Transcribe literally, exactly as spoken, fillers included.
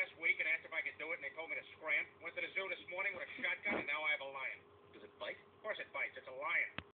last week and asked if I could do it, and they told me to scram. Went to the zoo